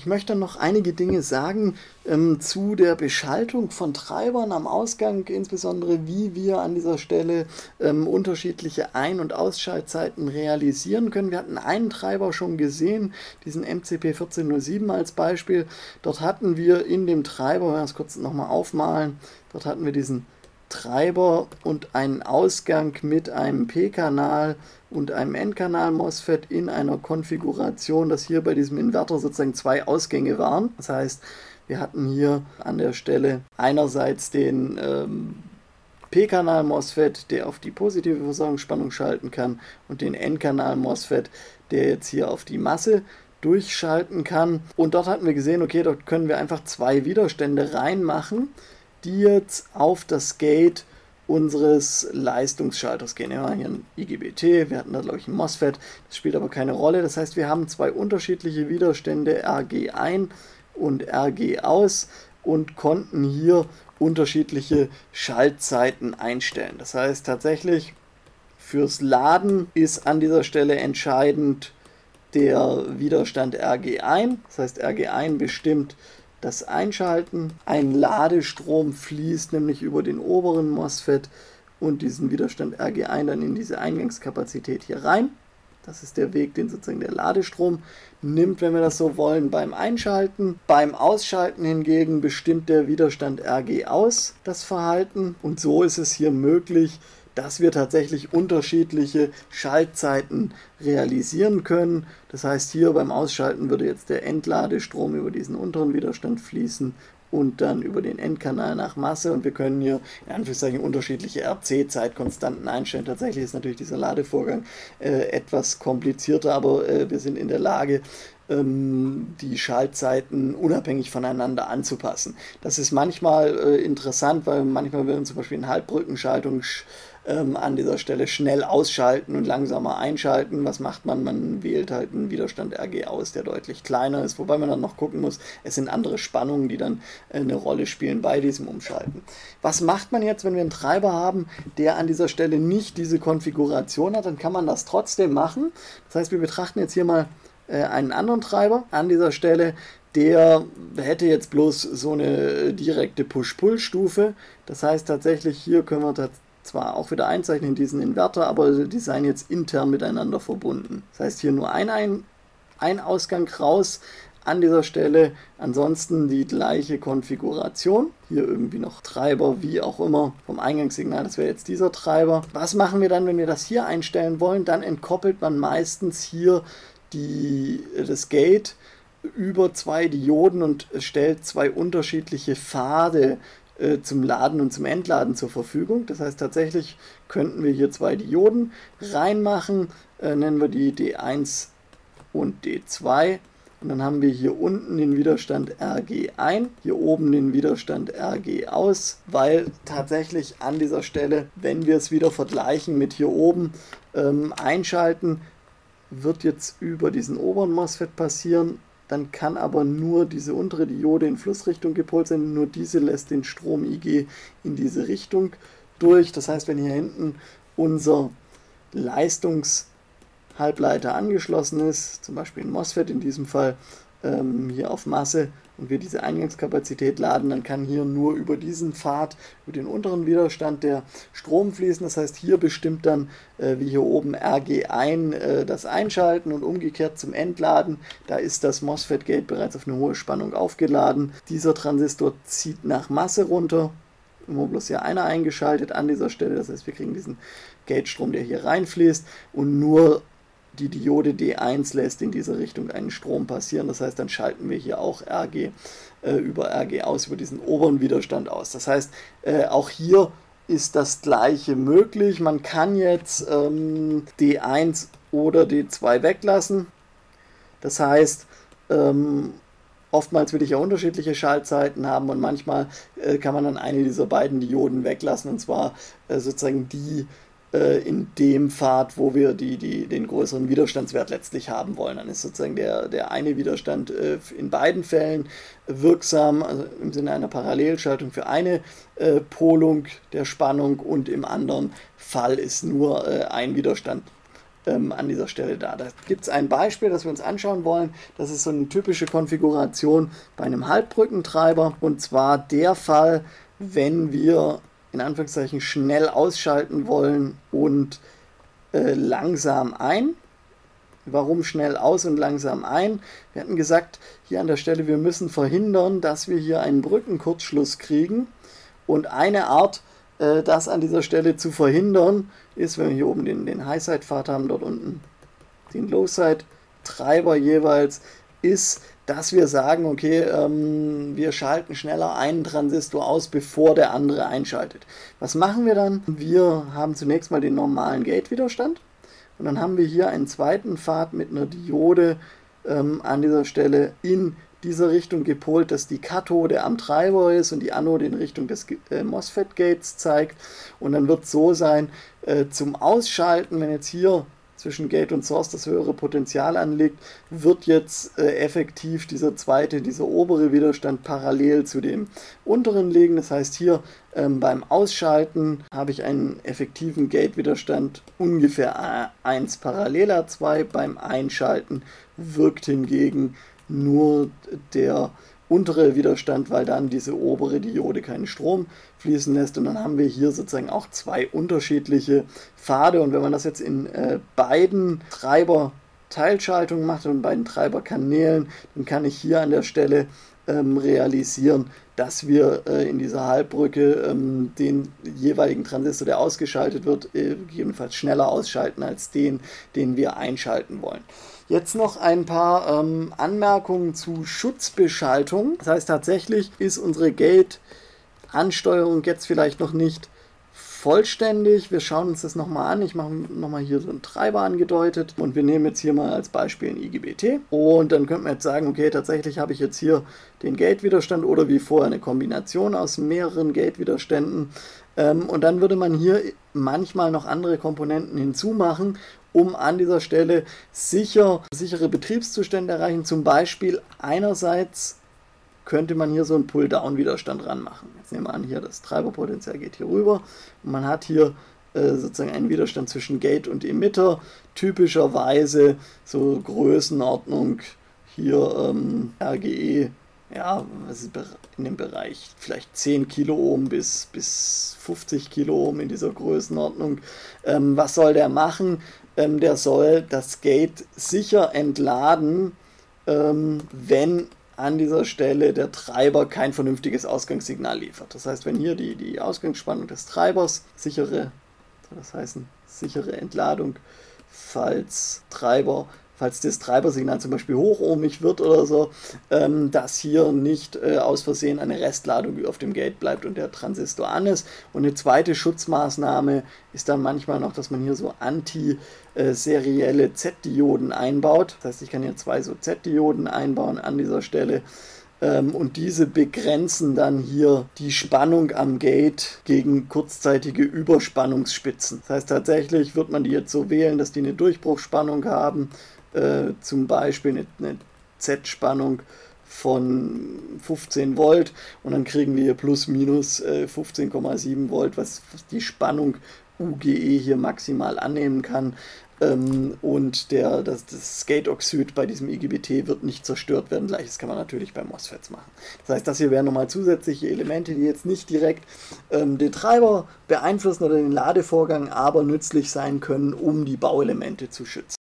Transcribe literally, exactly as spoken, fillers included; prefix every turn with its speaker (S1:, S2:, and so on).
S1: Ich möchte noch einige Dinge sagen ähm, zu der Beschaltung von Treibern am Ausgang, insbesondere wie wir an dieser Stelle ähm, unterschiedliche Ein- und Ausschaltzeiten realisieren können. Wir hatten einen Treiber schon gesehen, diesen M C P vierzehn null sieben als Beispiel. Dort hatten wir in dem Treiber, wenn wir das kurz nochmal aufmalen, dort hatten wir diesen Treiber und einen Ausgang mit einem P-Kanal und einem N-Kanal-MOSFET in einer Konfiguration, dass hier bei diesem Inverter sozusagen zwei Ausgänge waren. Das heißt, wir hatten hier an der Stelle einerseits den ähm, P-Kanal-MOSFET, der auf die positive Versorgungsspannung schalten kann, und den N-Kanal-MOSFET, der jetzt hier auf die Masse durchschalten kann. Und dort hatten wir gesehen, okay, dort können wir einfach zwei Widerstände reinmachen, die jetzt auf das Gate unseres Leistungsschalters gehen. Wir haben hier ein I G B T, wir hatten da glaube ich ein MOSFET, das spielt aber keine Rolle. Das heißt, wir haben zwei unterschiedliche Widerstände, R G ein und R G aus, und konnten hier unterschiedliche Schaltzeiten einstellen. Das heißt tatsächlich, fürs Laden ist an dieser Stelle entscheidend der Widerstand R G ein. Das heißt, R G ein bestimmt das Einschalten. Ein Ladestrom fließt nämlich über den oberen MOSFET und diesen Widerstand R G ein dann in diese Eingangskapazität hier rein. Das ist der Weg, den sozusagen der Ladestrom nimmt, wenn wir das so wollen, beim Einschalten. Beim Ausschalten hingegen bestimmt der Widerstand R G aus das Verhalten, und so ist es hier möglich, dass wir tatsächlich unterschiedliche Schaltzeiten realisieren können. Das heißt, hier beim Ausschalten würde jetzt der Entladestrom über diesen unteren Widerstand fließen und dann über den Endkanal nach Masse, und wir können hier in Anführungszeichen unterschiedliche R C-Zeitkonstanten einstellen. Tatsächlich ist natürlich dieser Ladevorgang äh, etwas komplizierter, aber äh, wir sind in der Lage, ähm, die Schaltzeiten unabhängig voneinander anzupassen. Das ist manchmal äh, interessant, weil manchmal werden zum Beispiel in Halbbrückenschaltung ähm, an dieser Stelle schnell ausschalten und langsamer einschalten. Was macht man? Man wählt halt einen Widerstand R G aus, der deutlich kleiner ist, wobei man dann noch gucken muss, es sind andere Spannungen, die dann äh, eine Rolle spielen bei diesem Umschalten. Was macht man jetzt, wenn wir einen Treiber haben, der an dieser Stelle nicht diese Konfiguration hat? Dann kann man das trotzdem machen. Das heißt, wir betrachten jetzt hier mal äh, einen anderen Treiber an dieser Stelle. Der hätte jetzt bloß so eine direkte Push-Pull-Stufe. Das heißt tatsächlich, hier können wir tatsächlich zwar auch wieder einzeichnen in diesen Inverter, aber die seien jetzt intern miteinander verbunden. Das heißt, hier nur ein, ein, ein Ausgang raus an dieser Stelle, ansonsten die gleiche Konfiguration. Hier irgendwie noch Treiber, wie auch immer, vom Eingangssignal, das wäre jetzt dieser Treiber. Was machen wir dann, wenn wir das hier einstellen wollen? Dann entkoppelt man meistens hier die, das Gate über zwei Dioden und stellt zwei unterschiedliche Pfade zum Laden und zum Entladen zur Verfügung. Das heißt, tatsächlich könnten wir hier zwei Dioden reinmachen, äh, nennen wir die D eins und D zwei, und dann haben wir hier unten den Widerstand R G ein, hier oben den Widerstand R G aus, weil tatsächlich an dieser Stelle, wenn wir es wieder vergleichen mit hier oben, ähm, einschalten, wird jetzt über diesen oberen MOSFET passieren. Dann kann aber nur diese untere Diode in Flussrichtung gepolt sein, nur diese lässt den Strom I G in diese Richtung durch. Das heißt, wenn hier hinten unser Leistungshalbleiter angeschlossen ist, zum Beispiel ein MOSFET in diesem Fall, ähm, hier auf Masse, und wir diese Eingangskapazität laden, dann kann hier nur über diesen Pfad, über den unteren Widerstand der Strom fließen. Das heißt, hier bestimmt dann, äh, wie hier oben, R G ein äh, das Einschalten, und umgekehrt zum Entladen. Da ist das MOSFET-Gate bereits auf eine hohe Spannung aufgeladen. Dieser Transistor zieht nach Masse runter. Immer bloß hier einer eingeschaltet an dieser Stelle. Das heißt, wir kriegen diesen Gate-Strom, der hier reinfließt, und nur die Diode D eins lässt in diese Richtung einen Strom passieren. Das heißt, dann schalten wir hier auch R G äh, über R G aus, über diesen oberen Widerstand aus. Das heißt, äh, auch hier ist das Gleiche möglich. Man kann jetzt ähm, D eins oder D zwei weglassen. Das heißt, ähm, oftmals will ich ja unterschiedliche Schaltzeiten haben, und manchmal äh, kann man dann eine dieser beiden Dioden weglassen, und zwar äh, sozusagen die in dem Pfad, wo wir die, die, den größeren Widerstandswert letztlich haben wollen. Dann ist sozusagen der, der eine Widerstand äh, in beiden Fällen wirksam, also im Sinne einer Parallelschaltung für eine äh, Polung der Spannung, und im anderen Fall ist nur äh, ein Widerstand ähm, an dieser Stelle da. Da gibt es ein Beispiel, das wir uns anschauen wollen. Das ist so eine typische Konfiguration bei einem Halbbrückentreiber, und zwar der Fall, wenn wir in Anführungszeichen schnell ausschalten wollen und äh, langsam ein. Warum schnell aus und langsam ein? Wir hatten gesagt, hier an der Stelle, wir müssen verhindern, dass wir hier einen Brückenkurzschluss kriegen. Und eine Art, äh, das an dieser Stelle zu verhindern, ist, wenn wir hier oben den, den High-Side-Pfad haben, dort unten den Low-Side-Treiber jeweils, ist, dass wir sagen, okay, ähm, wir schalten schneller einen Transistor aus, bevor der andere einschaltet. Was machen wir dann? Wir haben zunächst mal den normalen Gate-Widerstand. Und dann haben wir hier einen zweiten Pfad mit einer Diode ähm, an dieser Stelle in dieser Richtung gepolt, dass die Kathode am Treiber ist und die Anode in Richtung des äh, MOSFET-Gates zeigt. Und dann wird es so sein, äh, zum Ausschalten, wenn jetzt hier zwischen Gate und Source das höhere Potenzial anliegt, wird jetzt äh, effektiv dieser zweite, dieser obere Widerstand parallel zu dem unteren liegen. Das heißt, hier ähm, beim Ausschalten habe ich einen effektiven Gate-Widerstand ungefähr eins parallel A zwei. Beim Einschalten wirkt hingegen nur der untere Widerstand, weil dann diese obere Diode keinen Strom fließen lässt, und dann haben wir hier sozusagen auch zwei unterschiedliche Pfade. Und wenn man das jetzt in äh, beiden Treiber-Teilschaltungen macht und beiden Treiberkanälen, dann kann ich hier an der Stelle ähm, realisieren, dass wir äh, in dieser Halbbrücke ähm, den jeweiligen Transistor, der ausgeschaltet wird, äh, gegebenenfalls schneller ausschalten als den, den wir einschalten wollen. Jetzt noch ein paar ähm, Anmerkungen zu Schutzbeschaltung. Das heißt, tatsächlich ist unsere Gate-Ansteuerung jetzt vielleicht noch nicht vollständig. Wir schauen uns das nochmal an. Ich mache nochmal hier so einen Treiber angedeutet und wir nehmen jetzt hier mal als Beispiel ein I G B T. Und dann könnte man jetzt sagen, okay, tatsächlich habe ich jetzt hier den Gate-Widerstand oder wie vorher eine Kombination aus mehreren Gate-Widerständen. Ähm, und dann würde man hier manchmal noch andere Komponenten hinzumachen, um an dieser Stelle sicher, sichere Betriebszustände erreichen. Zum Beispiel einerseits könnte man hier so einen Pull-Down-Widerstand ranmachen. Jetzt nehmen wir an, hier das Treiberpotenzial geht hier rüber und man hat hier äh, sozusagen einen Widerstand zwischen Gate und Emitter. Typischerweise so Größenordnung hier ähm, R G E, ja, was ist in dem Bereich vielleicht zehn Kiloohm bis, bis fünfzig Kiloohm in dieser Größenordnung. Ähm, was soll der machen? Ähm, der soll das Gate sicher entladen, ähm, wenn an dieser Stelle der Treiber kein vernünftiges Ausgangssignal liefert. Das heißt, wenn hier die, die Ausgangsspannung des Treibers sichere, soll das heißen, sichere Entladung, falls Treiber falls das Treibersignal zum Beispiel hochohmig wird oder so, ähm, dass hier nicht äh, aus Versehen eine Restladung auf dem Gate bleibt und der Transistor an ist. Und eine zweite Schutzmaßnahme ist dann manchmal noch, dass man hier so anti-serielle Z-Dioden einbaut. Das heißt, ich kann hier zwei so Z-Dioden einbauen an dieser Stelle. Ähm, und diese begrenzen dann hier die Spannung am Gate gegen kurzzeitige Überspannungsspitzen. Das heißt, tatsächlich wird man die jetzt so wählen, dass die eine Durchbruchsspannung haben, Äh, zum Beispiel eine, eine Z-Spannung von fünfzehn Volt, und dann kriegen wir hier plus minus äh, fünfzehn Komma sieben Volt, was, was die Spannung U G E hier maximal annehmen kann. Ähm, und der, das, das Gate-Oxid bei diesem I G B T wird nicht zerstört werden. Gleiches kann man natürlich bei MOSFETs machen. Das heißt, das hier wären nochmal zusätzliche Elemente, die jetzt nicht direkt ähm, den Treiber beeinflussen oder den Ladevorgang, aber nützlich sein können, um die Bauelemente zu schützen.